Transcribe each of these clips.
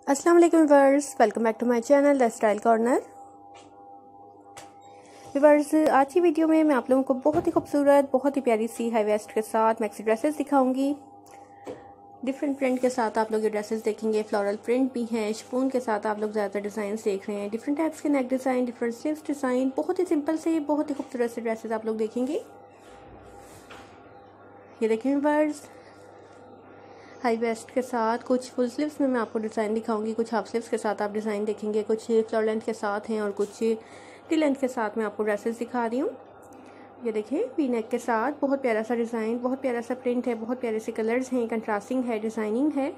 अस्सलाम वालेकुम viewers, welcome back to my channel the style corner. Viewers, आज की वीडियो में मैं आप लोगों को बहुत ही खूबसूरत, बहुत ही प्यारी सी हाई वेस्ट के साथ मैक्सी ड्रेसेस दिखाऊंगी। डिफरेंट प्रिंट के साथ आप लोग ये ड्रेसेस देखेंगे। फ्लोरल प्रिंट भी हैं, शिफॉन के साथ आप लोग ज़्यादातर डिज़ाइन देख रहे हैं। डिफरेंट टाइप्स के neck design, different sleeves design, बहुत ही सिंपल से बहुत ही खूबसूरत से ड्रेसेस आप लोग देखेंगे। ये देखें व्यूअर्स, हाई वेस्ट के साथ कुछ फुल स्लीव्स में मैं आपको डिज़ाइन दिखाऊंगी, कुछ हाफ स्लीव्स के साथ आप डिज़ाइन देखेंगे, कुछ फ्लोर लेंथ के साथ हैं और कुछ टी लेंथ के साथ मैं आपको ड्रेसेस दिखा रही हूँ। ये देखें, वी नेक के साथ बहुत प्यारा सा डिज़ाइन, बहुत प्यारा सा प्रिंट है, बहुत प्यारे से कलर्स हैं, कंट्रास्टिंग है, डिज़ाइनिंग है।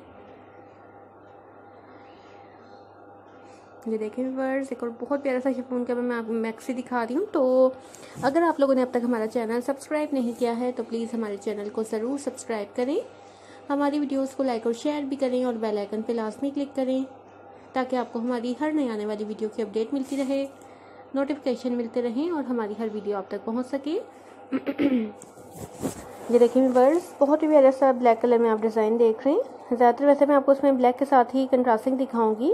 ये देखें व्यूअर्स, एक और बहुत प्यारा सा शिफॉन का मैं मैक्सी दिखा रही हूँ। तो अगर आप लोगों ने अब तक हमारा चैनल सब्सक्राइब नहीं किया है तो प्लीज़ हमारे चैनल को ज़रूर सब्सक्राइब करें, हमारी वीडियोस को लाइक और शेयर भी करें और बेल आइकन पे लाजमी क्लिक करें ताकि आपको हमारी हर नई आने वाली वीडियो की अपडेट मिलती रहे, नोटिफिकेशन मिलते रहें और हमारी हर वीडियो आप तक पहुंच सके। ये देखिए व्यूअर्स, बहुत ही प्यारा सा ब्लैक कलर में आप डिज़ाइन देख रहे हैं। ज़्यादातर वैसे मैं आपको उसमें ब्लैक के साथ ही कंट्रास्टिंग दिखाऊंगी।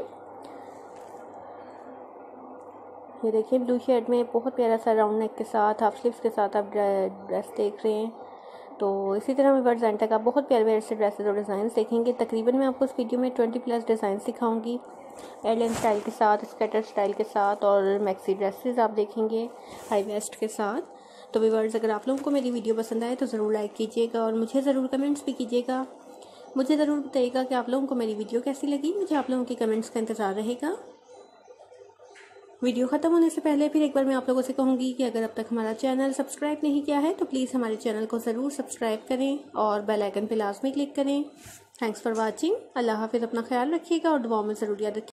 ये देखिए, ब्लू शेड में बहुत प्यारा सा राउंड नेक के साथ हाफ स्लीव्स के साथ आप ड्रेस देख रहे हैं। तो इसी तरह व्यूअर्स एंड तक आप बहुत प्यारे प्यारे से ड्रेसेस और डिज़ाइंस देखेंगे। तकरीबन मैं आपको इस वीडियो में 20+ डिज़ाइंस दिखाऊंगी, एयरलाइन स्टाइल के साथ, स्कैटर स्टाइल के साथ और मैक्सी ड्रेसेस आप देखेंगे हाई वेस्ट के साथ। तो व्यूअर्स, अगर आप लोगों को मेरी वीडियो पसंद आए तो ज़रूर लाइक कीजिएगा और मुझे ज़रूर कमेंट्स भी कीजिएगा। मुझे ज़रूर बताइएगा कि आप लोगों को मेरी वीडियो कैसी लगी। मुझे आप लोगों के कमेंट्स का इंतज़ार रहेगा। वीडियो ख़त्म होने से पहले फिर एक बार मैं आप लोगों से कहूँगी कि अगर अब तक हमारा चैनल सब्सक्राइब नहीं किया है तो प्लीज़ हमारे चैनल को ज़रूर सब्सक्राइब करें और बेल आइकन पे लाजमी क्लिक करें। Thanks for watching. अल्लाह हाफिज़। अपना ख्याल रखिएगा और दुआओं में ज़रूर याद रखिएगा।